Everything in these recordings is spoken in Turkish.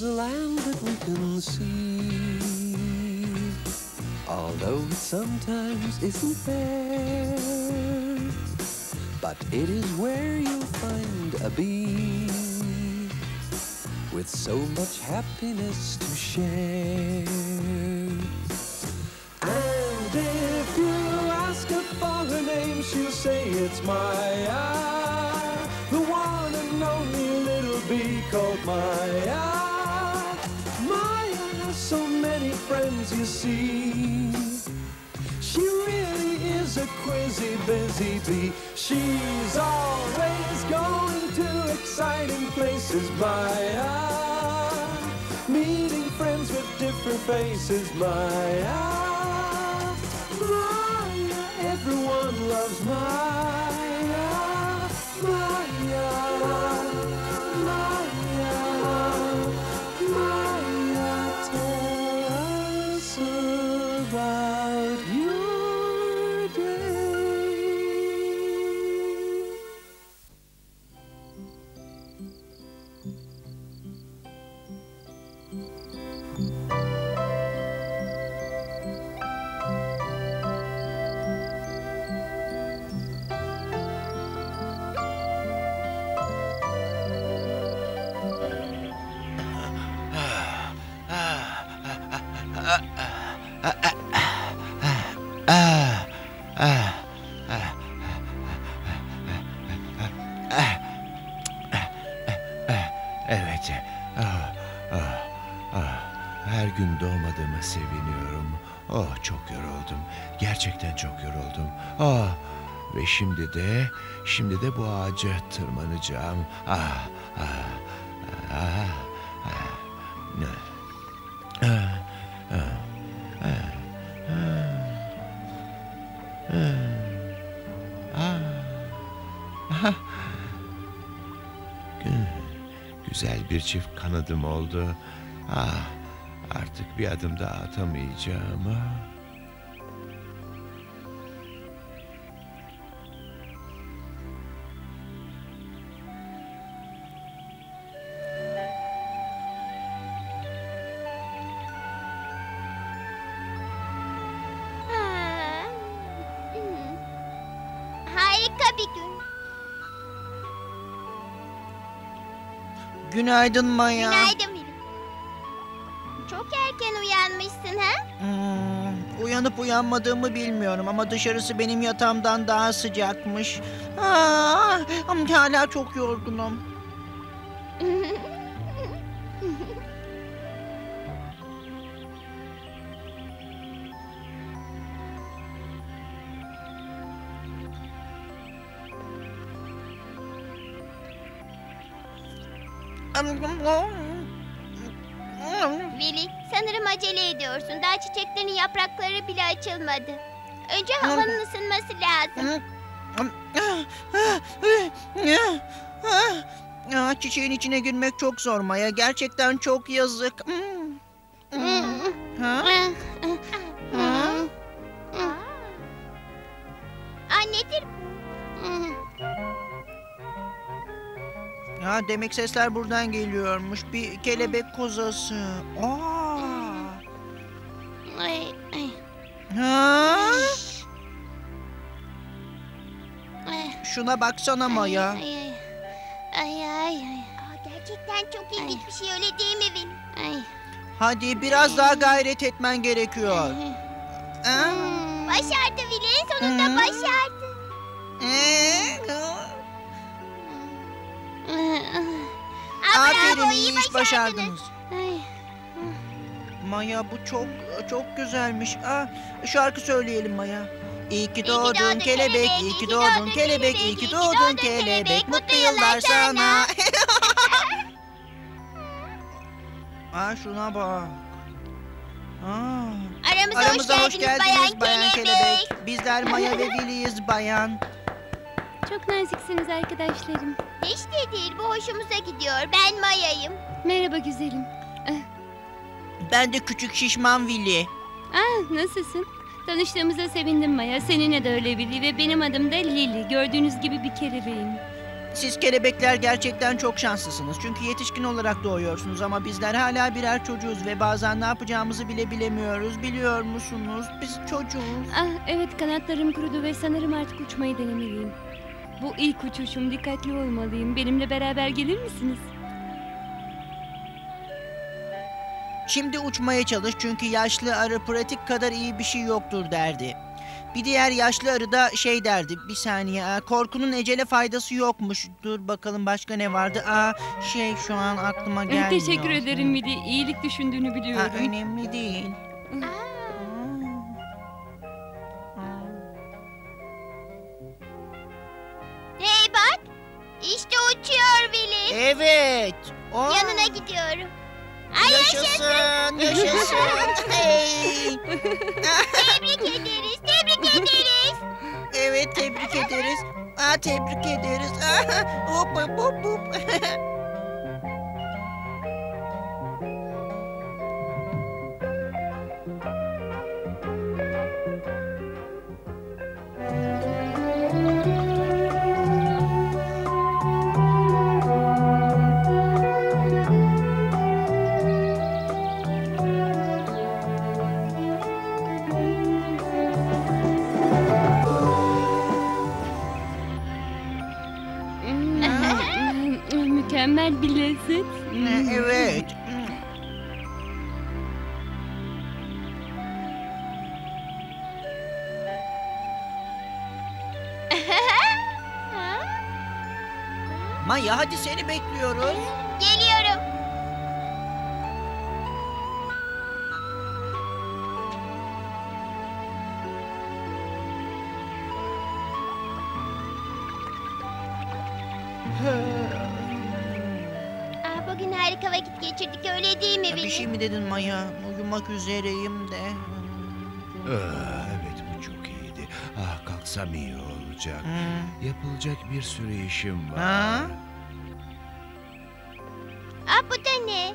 is a land that we can see, although it sometimes isn't fair, but it is where you'll find a bee with so much happiness to share. And if you ask her for her name, she'll say it's Maya, the one and only little bee called Maya. Maya has so many friends, you see. She really is a crazy busy bee. She's always going to exciting places, Maya, meeting friends with different faces, Maya. Maya, everyone loves Maya. Maya, Maya, Maya, tell us about your day. Evet. Her gün doğmadığıma seviniyorum. Oh, çok yoruldum. Gerçekten çok yoruldum. Ve şimdi de bu ağaca tırmanacağım. Güzel bir çift kanadım oldu. Artık bir adım daha atamayacağım. Harika bir gün. Günaydın Maya. Günaydın Willy. Çok erken uyanmışsın ha? Uyanıp uyanmadığımı bilmiyorum ama dışarısı benim yatağımdan daha sıcakmış. Ama hala çok yorgunum. Willy, sanırım acele ediyorsun. Daha çiçeklerin yaprakları bile açılmadı. Önce havanın ısınması lazım. Çiçeğin içine girmek çok zor Maya. Gerçekten çok yazık. Nedir? Demek sesler buradan geliyormuş. Bir kelebek kozası. Şuna baksana Maya. Gerçekten çok ilginç bir şey, öyle değil mi Willy? Hadi biraz daha gayret etmen gerekiyor. Başardı Willy, sonunda başardı. Aferin, iyi iş başardınız. Maya, bu çok güzelmiş. Şarkı söyleyelim Maya. İyi ki doğdun kelebek, iyi ki doğdun kelebek, iyi ki doğdun kelebek. Mutlu yıllar sana. Şuna bak. Aramıza hoş geldiniz Bayan Kelebek. Bizler Maya ve Willy'yiz bayan. Çok naziksiniz arkadaşlarım. Hiç de değil, bu hoşumuza gidiyor. Ben Maya'yım. Merhaba güzelim. Ben de küçük şişman Willy. Nasılsın? Tanıştığımıza sevindim Maya. Seninle de öyle Willy ve benim adım da Lily. Gördüğünüz gibi bir kelebeğim. Siz kelebekler gerçekten çok şanslısınız. Çünkü yetişkin olarak doğuyorsunuz ama bizler hala birer çocuğuz ve bazen ne yapacağımızı bile bilemiyoruz. Biliyor musunuz? Biz çocuğuz. Ah evet, kanatlarım kurudu ve sanırım artık uçmayı denemeliyim. Bu ilk uçuşum, dikkatli olmalıyım. Benimle beraber gelir misiniz? Şimdi uçmaya çalış çünkü yaşlı arı pratik kadar iyi bir şey yoktur derdi. Bir diğer yaşlı arı da şey derdi. Bir saniye. Korkunun ecele faydası yokmuş. Dur bakalım başka ne vardı? Şu an aklıma gelmiyor. Teşekkür ederim Vidi. İyilik düşündüğünü biliyorum. Önemli değil. Hey bak. İşte uçuyor Willy. Evet. Yanına gidiyorum. Ay Yaşasın. Yaşasın. Hey. tebrik ederiz. Tebrik ederiz. Evet tebrik ederiz. Tebrik ederiz. Hop hop hop hop. Mükemmel bir lezzet. Evet. Maya hadi seni bekliyoruz. Geliyorum. Bugün harika vakit geçirdik, öyle değil mi Bir Willy? şey mi dedin Maya? Uyumak üzereyim de. Evet, bu çok iyiydi. Kalksam iyi olacak. Yapılacak bir sürü işim var. Ha? Bu da ne?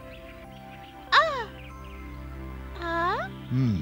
Hmm.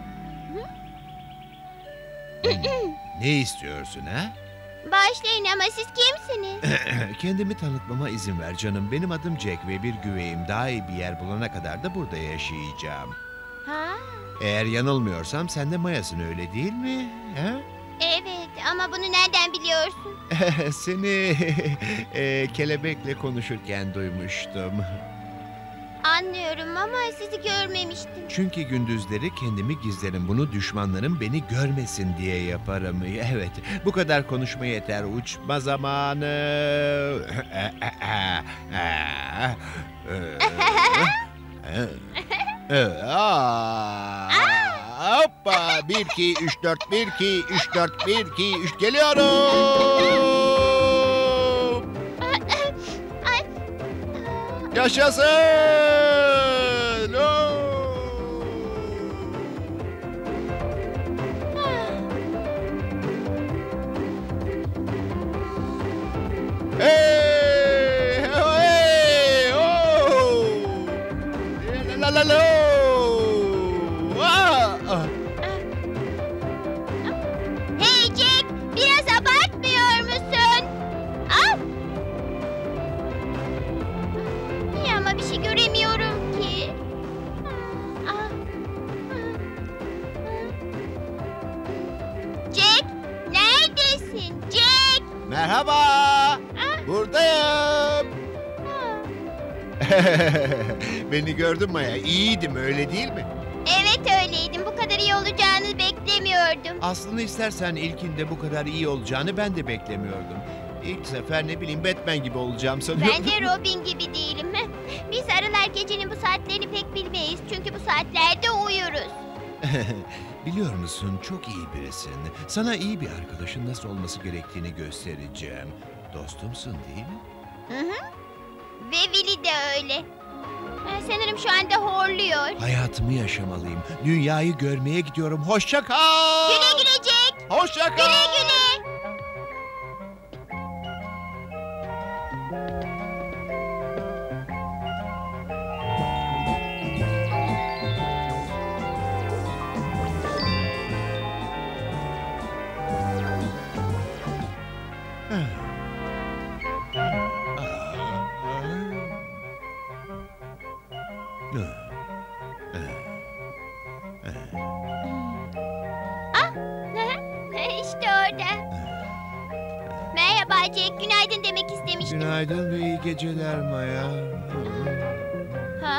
Ne istiyorsun ha? Bağışlayın ama siz kimsiniz? Kendimi tanıtmama izin ver canım. Benim adım Jack ve bir güveyim. Daha iyi bir yer bulana kadar da burada yaşayacağım. Eğer yanılmıyorsam sen de Maya'sın, öyle değil mi? Ha? Evet ama bunu nereden biliyorsun? Seni kelebekle konuşurken duymuştum. Anlıyorum ama sizi görmemiştim. Çünkü gündüzleri kendimi gizlerim. Bunu düşmanlarım beni görmesin diye yaparım. Evet, bu kadar konuşma yeter. Uçma zamanı. Hoppa! 1, 2, 3, 4, 1, 2, 3, 4, 1, 2, 3, geliyorum! Yaşasın! Hey! Hey! Oh! La la la! Hey Jack, biraz abartmıyor musun? İyi ama bir şey göremiyorum ki. Jack, neredesin? Jack! Merhaba! Buradayım. Beni gördün Maya. İyiydim, öyle değil mi? Evet öyleydim. Bu kadar iyi olacağını beklemiyordum. Aslını istersen ilkinde bu kadar iyi olacağını ben de beklemiyordum. İlk sefer ne bileyim Batman gibi olacağım sanıyordum. Ben de Robin gibi değilim. Biz arılar gecenin bu saatlerini pek bilmeyiz. Çünkü bu saatlerde uyuruz. Biliyor musun, çok iyi birisin. Sana iyi bir arkadaşın nasıl olması gerektiğini göstereceğim. Dostumsun değil mi? Ve Willy de öyle. Sanırım şu anda horluyor. Hayatımı yaşamalıyım. Dünyayı görmeye gidiyorum. Hoşça kal. Güle güle Jack. Hoşça kal. Güle güle. İşte orada. Merhaba Jack, günaydın demek istemiştim. Günaydın ve iyi geceler Maya. Ha?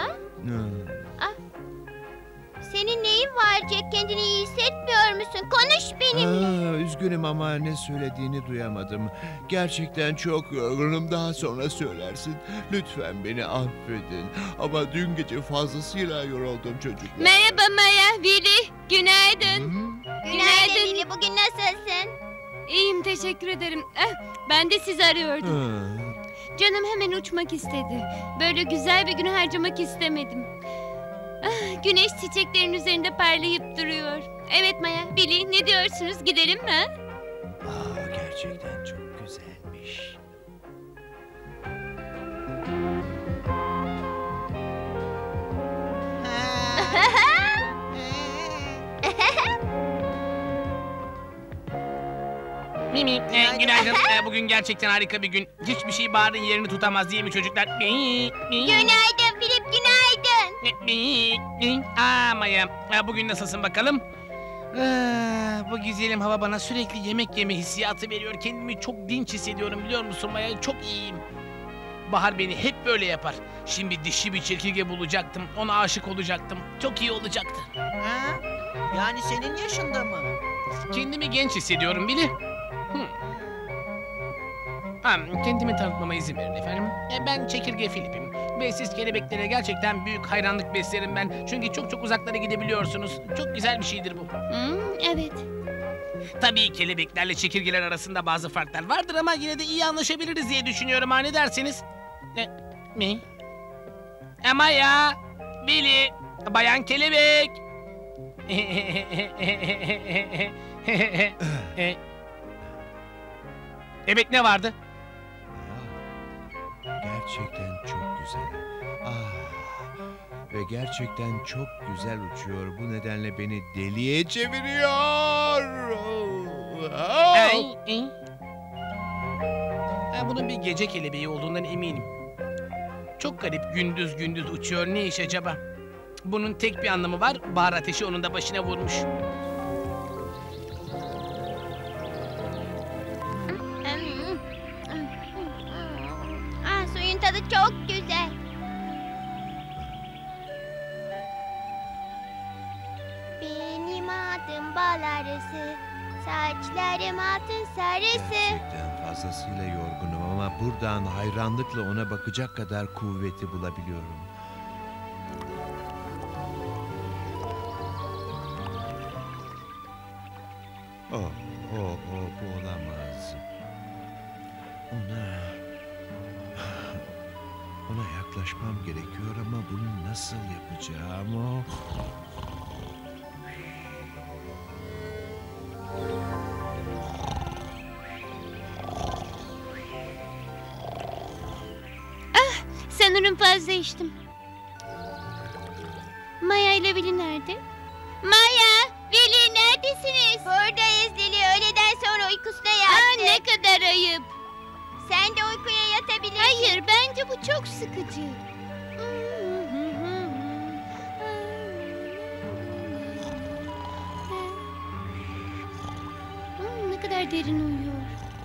Senin neyin var Jack? Kendini iyi hissetmiyor musun? Konuş benimle. Üzgünüm ama ne söylediğini duyamadım. Gerçekten çok yorgunum. Daha sonra söylersin. Lütfen beni affedin. Ama dün gece fazlasıyla yoruldum çocuklar. Merhaba Maya, Willy. Günaydın. Günaydın Lili, bugün nasılsın? İyiyim, teşekkür ederim. Ben de sizi arıyordum. Canım hemen uçmak istedi. Böyle güzel bir günü harcamak istemedim. Güneş çiçeklerin üzerinde parlayıp duruyor. Evet Maya, Willy, ne diyorsunuz? Gidelim mi? Gerçekten çok güzelmiş. Mimi, günaydın. Bugün gerçekten harika bir gün. Hiçbir şey baharın yerini tutamaz değil mi çocuklar? Günaydın Filip, günaydın. Maya, bugün nasılsın bakalım? Bu güzelim hava bana sürekli yemek yeme hissiyatı veriyor. Kendimi çok dinç hissediyorum biliyor musun Maya? Çok iyiyim. Bahar beni hep böyle yapar. Şimdi dişi bir çekirge bulacaktım. Ona aşık olacaktım. Çok iyi olacaktı. Yani senin yaşında mı? Kendimi genç hissediyorum Billy. Kendimi tanıtmama izin verin efendim. Ben çekirge Filip'im. Ve siz kelebeklere gerçekten büyük hayranlık beslerim ben. Çünkü çok uzaklara gidebiliyorsunuz. Çok güzel bir şeydir bu. Evet. Tabii kelebeklerle çekirgeler arasında bazı farklar vardır ama yine de iyi anlaşabiliriz diye düşünüyorum. Ne dersiniz? Mi? Ama ya, Billy, bayan kelebek. Evet, ne vardı? Gerçekten çok güzel. Ve gerçekten çok güzel uçuyor. Bu nedenle beni deliye çeviriyor. Bunun bir gece kelebeği olduğundan eminim. Çok garip, gündüz uçuyor. Ne iş acaba? Bunun tek bir anlamı var. Bahar ateşi onun da başına vurmuş. Suyun tadı çok güzel. Benim adım bal arısı, saçlarım altın sarısı. Gerçekten fazlasıyla yorgunum ama buradan hayranlıkla ona bakacak kadar kuvveti bulabiliyorum. Bu olamaz. Ona yaklaşmam gerekiyor ama bunu nasıl yapacağım? Sanırım fazla içtim. Maya ile Willy nerede? Maya, Willy neredesiniz? Buradayız Lili, öğleden sonra uykusuna yattı. Ne kadar ayıp. Sen de uykuya yatabilirsin. Hayır, bence bu çok sıkıcı. Ne kadar derin uyuyor.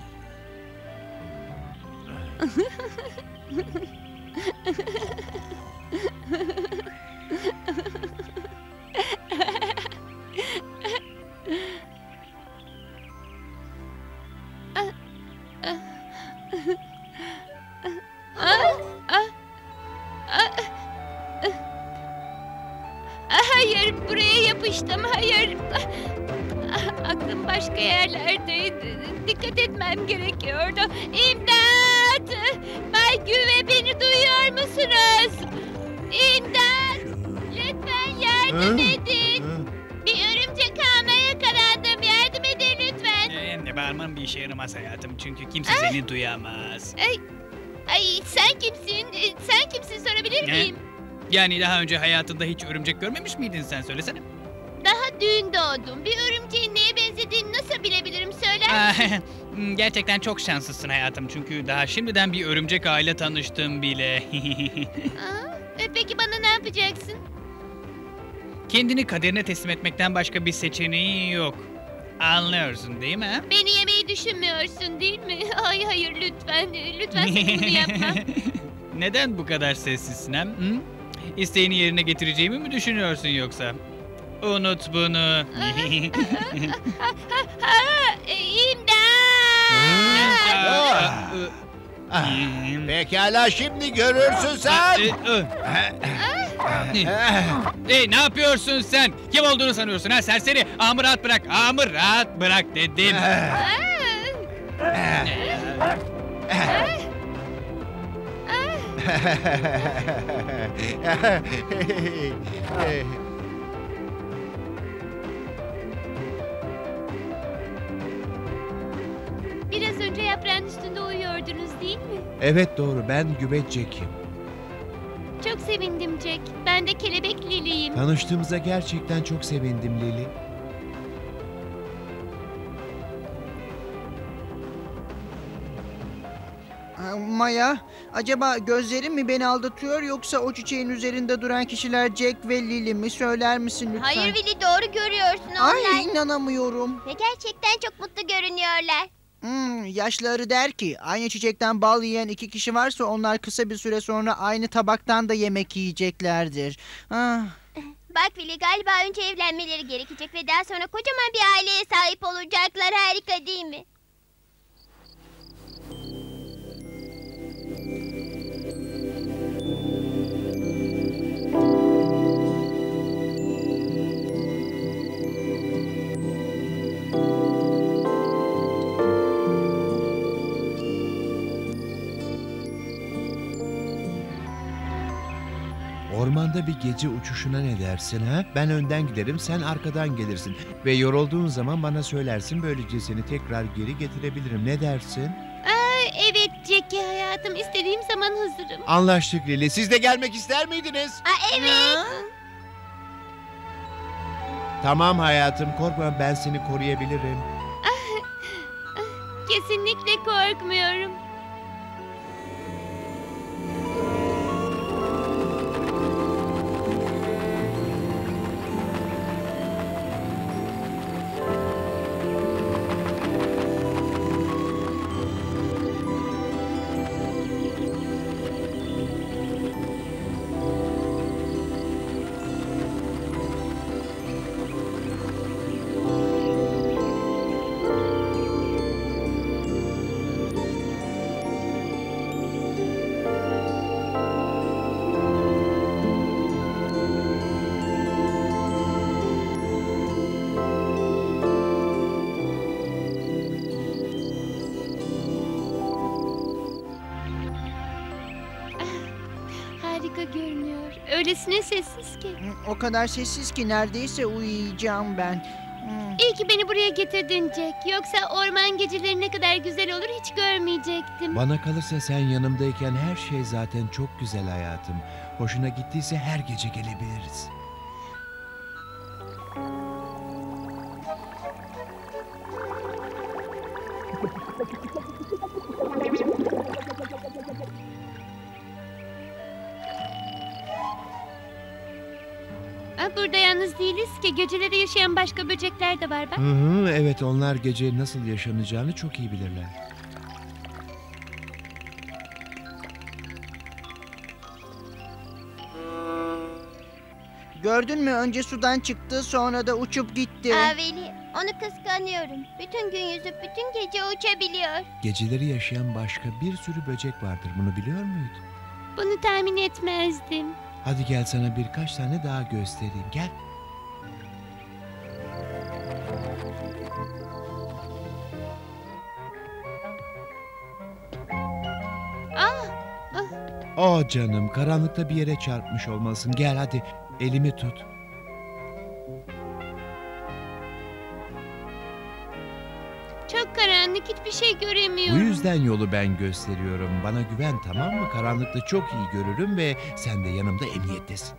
Hayır, buraya yapıştım. Hayır. Aklım başka yerlerdeydi. Dikkat etmem gerekiyordu. İmdat! Bay Güve, beni duyuyor musunuz? İmdat! Lütfen yardım edin. Bir örümcek ağına yakalandım. Yardım edin lütfen. Ne bağırman bir işe yaramaz hayatım. Çünkü kimse seni duyamaz. Ay, sen kimsin? Sen kimsin sorabilir miyim? Yani daha önce hayatında hiç örümcek görmemiş miydin sen, söylesene. Daha dün doğdum. Bir örümceğin neye benzediğini nasıl bilebilirim, söyler misin? Gerçekten çok şanslısın hayatım. Çünkü daha şimdiden bir örümcek aile tanıştım bile. Peki bana ne yapacaksın? Kendini kaderine teslim etmekten başka bir seçeneği yok. Anlıyorsun değil mi? Ha? Beni yemeyi düşünmüyorsun değil mi? Ay hayır lütfen. Lütfen sakın bunu yapma. Neden bu kadar sessizsin hem? Hı? İsteğini yerine getireceğimi mi düşünüyorsun yoksa? Unut bunu. Pekala şimdi görürsün sen. Ne yapıyorsun sen? Kim olduğunu sanıyorsun ha serseri? Ağamı rahat bırak. Ağamı rahat bırak dedim. Biraz önce yaprağın üstünde uyuyordunuz değil mi? Evet doğru, ben Güveç Jack'im. Çok sevindim Jack. Ben de kelebek Lily'yim. Tanıştığımıza gerçekten çok sevindim Lili. Maya, acaba gözlerim mi beni aldatıyor yoksa o çiçeğin üzerinde duran kişiler Jack ve Lily mi? Söyler misin lütfen? Hayır Willy, doğru görüyorsun onlar. Ay inanamıyorum. Ve gerçekten çok mutlu görünüyorlar. Yaşlı arı der ki aynı çiçekten bal yiyen iki kişi varsa onlar kısa bir süre sonra aynı tabaktan da yemek yiyeceklerdir. Ah. Bak Willy, galiba önce evlenmeleri gerekecek ve daha sonra kocaman bir aileye sahip olacaklar. Harika değil mi? Ormanda bir gece uçuşuna ne dersin ha? Ben önden giderim, sen arkadan gelirsin. Ve yorulduğun zaman bana söylersin, böylece seni tekrar geri getirebilirim. Ne dersin? Evet Jackie hayatım. İstediğim zaman hazırım. Anlaştık Lili. Siz de gelmek ister miydiniz? Evet. Tamam hayatım, korkma, ben seni koruyabilirim. Kesinlikle korkmuyorum. Harika görünüyor. Öylesine sessiz ki. O kadar sessiz ki neredeyse uyuyacağım ben. İyi ki beni buraya getirdin Jack. Yoksa orman geceleri ne kadar güzel olur hiç görmeyecektim. Bana kalırsa sen yanımdayken her şey zaten çok güzel hayatım. Hoşuna gittiyse her gece gelebiliriz. Burada yalnız değiliz ki. Geceleri yaşayan başka böcekler de var bak. Hı hı, evet, onlar gece nasıl yaşanacağını çok iyi bilirler. Gördün mü? Önce sudan çıktı, sonra da uçup gitti. Willy, onu kıskanıyorum. Bütün gün yüzüp bütün gece uçabiliyor. Geceleri yaşayan başka bir sürü böcek vardır, bunu biliyor muydun? Bunu tahmin etmezdim. Hadi gel, sana birkaç tane daha göstereyim, gel. Oh canım, karanlıkta bir yere çarpmış olmalısın. Gel hadi, elimi tut. Çok karanlık, hiçbir şey Bu göremiyorum. yüzden yolu ben gösteriyorum. Bana güven, tamam mı? Karanlıkta çok iyi görürüm ve sen de yanımda emniyettesin.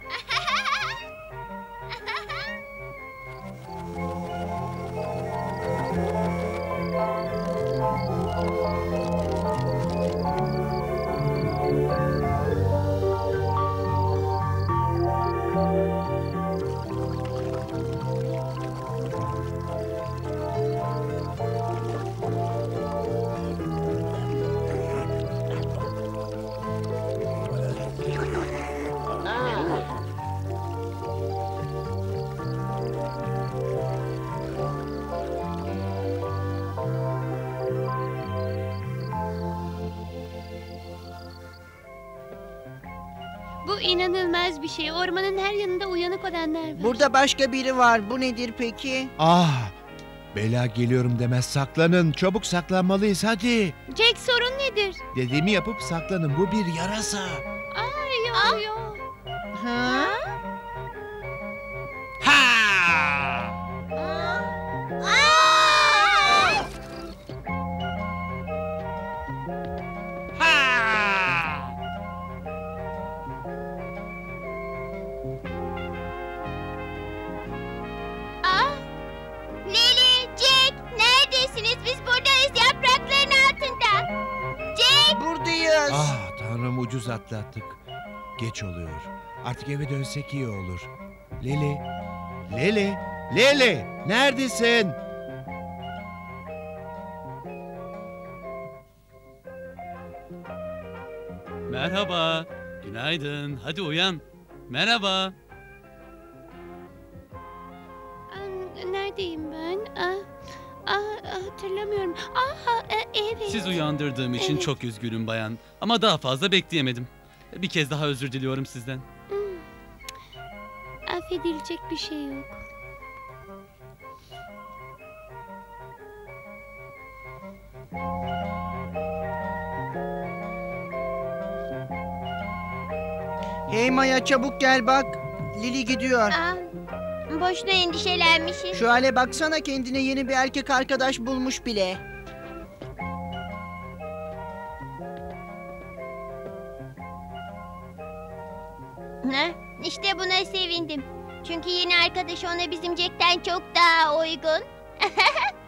Bu inanılmaz bir şey. Ormanın her yanında uyanık olanlar var. Burada başka biri var. Bu nedir peki? Ah! Bela geliyorum demez saklanın. Çabuk saklanmalıyız hadi. Jack, sorun nedir? Dediğimi yapıp saklanın. Bu bir yarasa. Ay yo. Ha? Ha! Ha! Lili, Jack, neredesiniz? Biz buradayız, yaprakların altında. Jack! Buradayız. Ah tanrım, ucuz atlattık. Geç oluyor. Artık eve dönsek iyi olur. Leli. Leli. Leli. Neredesin? Merhaba. Günaydın. Hadi uyan. Merhaba. Neredeyim ben? Hatırlamıyorum. Evet. Sizi uyandırdığım için Evet. çok üzgünüm bayan. Ama daha fazla bekleyemedim. Bir kez daha özür diliyorum sizden. Affedilecek bir şey yok. Hey Maya, çabuk gel bak. Lili gidiyor. Boşuna endişelenmişiz. Şu hale baksana, kendine yeni bir erkek arkadaş bulmuş bile. Ne? İşte buna sevindim. Çünkü yeni arkadaş ona bizim Jack'ten çok daha uygun.